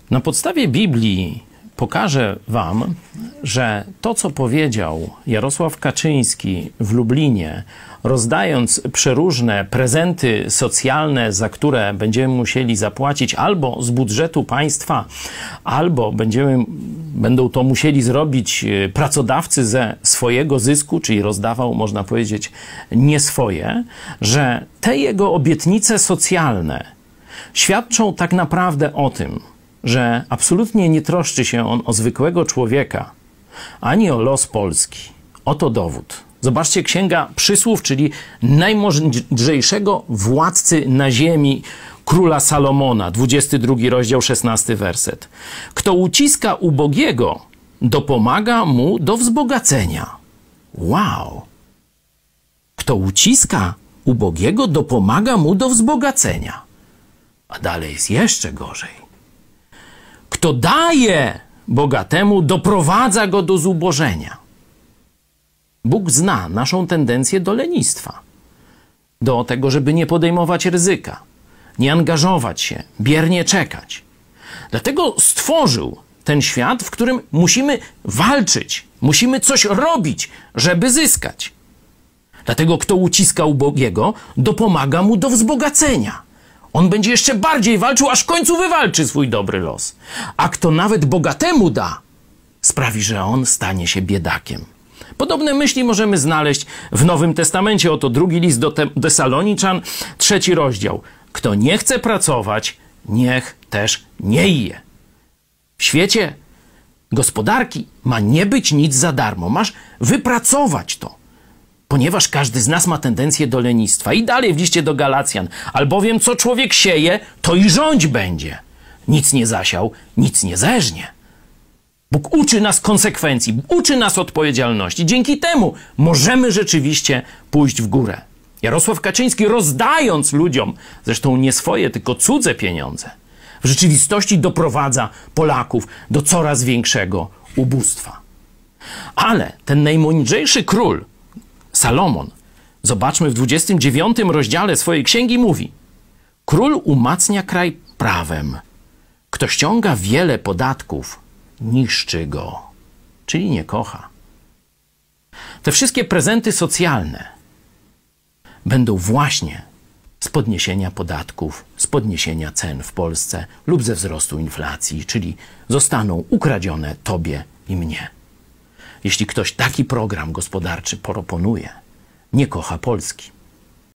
Na podstawie Biblii pokażę wam, że to, co powiedział Jarosław Kaczyński w Lublinie, rozdając przeróżne prezenty socjalne, za które będziemy musieli zapłacić albo z budżetu państwa, albo będą to musieli zrobić pracodawcy ze swojego zysku, czyli rozdawał, można powiedzieć, nie swoje, że te jego obietnice socjalne świadczą tak naprawdę o tym, że absolutnie nie troszczy się on o zwykłego człowieka, ani o los Polski. Oto dowód. Zobaczcie, Księga Przysłów, czyli najmądrzejszego władcy na ziemi, króla Salomona, 22 rozdział, 16 werset. Kto uciska ubogiego, dopomaga mu do wzbogacenia. Wow! Kto uciska ubogiego, dopomaga mu do wzbogacenia. A dalej jest jeszcze gorzej. Kto daje bogatemu, doprowadza go do zubożenia. Bóg zna naszą tendencję do lenistwa, do tego, żeby nie podejmować ryzyka, nie angażować się, biernie czekać. Dlatego stworzył ten świat, w którym musimy walczyć, musimy coś robić, żeby zyskać. Dlatego kto uciska ubogiego, dopomaga mu do wzbogacenia. On będzie jeszcze bardziej walczył, aż w końcu wywalczy swój dobry los. A kto nawet bogatemu da, sprawi, że on stanie się biedakiem. Podobne myśli możemy znaleźć w Nowym Testamencie. Oto drugi list do Tesaloniczan, 3 rozdział. Kto nie chce pracować, niech też nie je. W świecie gospodarki ma nie być nic za darmo. Masz wypracować to. Ponieważ każdy z nas ma tendencję do lenistwa. I dalej w liście do Galacjan. Albowiem co człowiek sieje, to i rządź będzie. Nic nie zasiał, nic nie zeżnie. Bóg uczy nas konsekwencji, uczy nas odpowiedzialności. Dzięki temu możemy rzeczywiście pójść w górę. Jarosław Kaczyński, rozdając ludziom, zresztą nie swoje, tylko cudze pieniądze, w rzeczywistości doprowadza Polaków do coraz większego ubóstwa. Ale ten najmądrzejszy król, Salomon, zobaczmy w 29 rozdziale swojej księgi, mówi: król umacnia kraj prawem. Kto ściąga wiele podatków, niszczy go, czyli nie kocha. Te wszystkie prezenty socjalne będą właśnie z podniesienia podatków, z podniesienia cen w Polsce lub ze wzrostu inflacji, czyli zostaną ukradzione tobie i mnie. Jeśli ktoś taki program gospodarczy proponuje, nie kocha Polski.